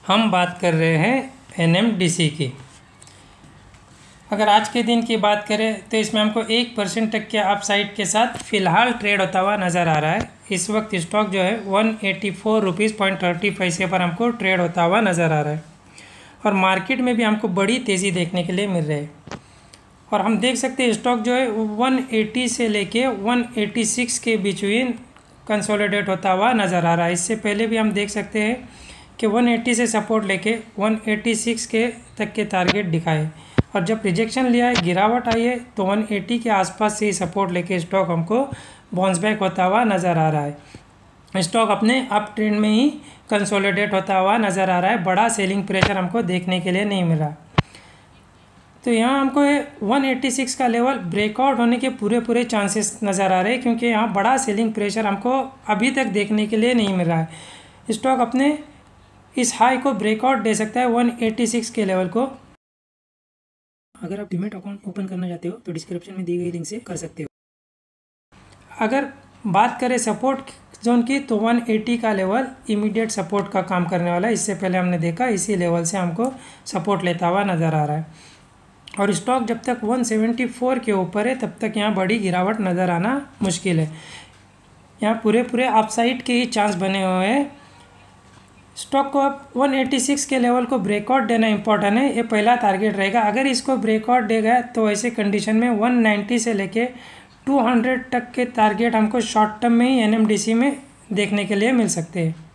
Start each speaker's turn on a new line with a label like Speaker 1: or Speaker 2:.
Speaker 1: हम बात कर रहे हैं NMDC की। अगर आज के दिन की बात करें तो इसमें हमको 1% तक के अपसाइड के साथ फ़िलहाल ट्रेड होता हुआ नज़र आ रहा है। इस वक्त स्टॉक जो है 184 रुपीज़ 30 पैसे पर हमको ट्रेड होता हुआ नज़र आ रहा है और मार्केट में भी हमको बड़ी तेज़ी देखने के लिए मिल रही है। और हम देख सकते हैं स्टॉक जो है 180 से लेके 186 के बीच में कंसोलिडेट होता हुआ नज़र आ रहा है। इससे पहले भी हम देख सकते हैं कि 180 से सपोर्ट लेके 186 के तक के टारगेट दिखाए और जब रिजेक्शन लिया है, गिरावट आई है, तो 180 के आसपास से ही सपोर्ट लेके स्टॉक हमको बाउंस बैक होता हुआ नज़र आ रहा है। स्टॉक अपने अप ट्रेंड में ही कंसोलिडेट होता हुआ नज़र आ रहा है। बड़ा सेलिंग प्रेशर हमको देखने के लिए नहीं मिल रहा। तो यहाँ हमको 186 का लेवल ब्रेकआउट होने के पूरे चांसेस नज़र आ रहे हैं, क्योंकि यहाँ बड़ा सेलिंग प्रेशर हमको अभी तक देखने के लिए नहीं मिल रहा है। स्टॉक अपने इस हाई को ब्रेकआउट दे सकता है 186 के लेवल को। अगर आप डीमैट अकाउंट ओपन करना चाहते हो तो डिस्क्रिप्शन में दी गई लिंक से कर सकते हो। अगर बात करें सपोर्ट जोन की तो 180 का लेवल इमीडिएट सपोर्ट का काम करने वाला है। इससे पहले हमने देखा इसी लेवल से हमको सपोर्ट लेता हुआ नज़र आ रहा है और स्टॉक जब तक 174 के ऊपर है तब तक यहाँ बड़ी गिरावट नज़र आना मुश्किल है। यहाँ पूरे अपसाइड के ही चांस बने हुए हैं। स्टॉक को अब 186 के लेवल को ब्रेकआउट देना इंपॉर्टेंट है, ये पहला टारगेट रहेगा। अगर इसको ब्रेकआउट देगा तो ऐसे कंडीशन में 190 से लेके 200 तक के टारगेट हमको शॉर्ट टर्म में ही NMDC में देखने के लिए मिल सकते हैं।